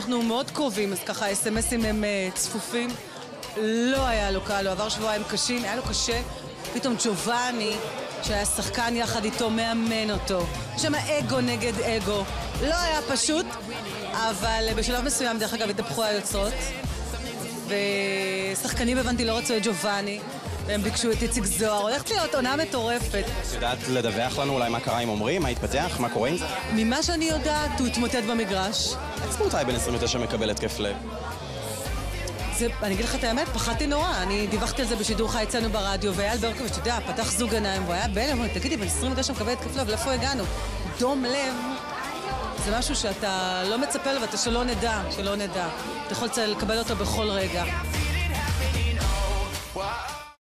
אנחנו מאוד קרובים, אז ככה האס-אמסים הם צפופים. לא היה לו קל, הוא עבר שבועיים קשים, היה לו קשה. פתאום ג'ובאני, שהיה שחקן יחד איתו, מאמן אותו. שם אגו נגד אגו. לא היה פשוט, אבל בשלב מסוים, דרך אגב, התהפכו היוצרות. ושחקנים הבנתי לא רצו את ג'ובאני, והם ביקשו את איציק זוהר. הולכת להיות עונה מטורפת. את יודעת לדווח לנו אולי מה קרה עם עומרי? מה התפתח? מה קורה עם זה? ממה שאני יודעת, הוא התמוטט במגרש. איך ספורטאי בן 29 מקבל התקף לב? אני אגיד לך את האמת, פחדתי נורא. אני דיווחתי על זה בשידור חי אצלנו ברדיו, ואייל ברקוביץ', אתה יודע, פתח זוג עיניים, והוא היה בהלם, אמרו, תגידי, בן 29 מקבל התקף לב, לאיפה הגענו? דום לב זה משהו שאתה לא מצפה לו, ואתה שלא נדע. אתה יכול לקבל אותו בכל רגע.